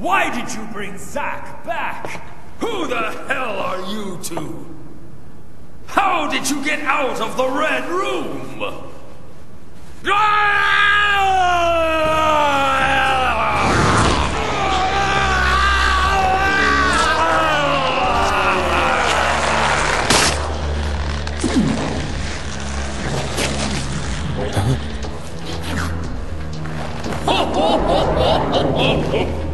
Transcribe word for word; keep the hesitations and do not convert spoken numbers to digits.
Why did you bring Zack back? Who the hell are you two? How did you get out of the Red Room? Ho, ho, ho, ho, ho, ho.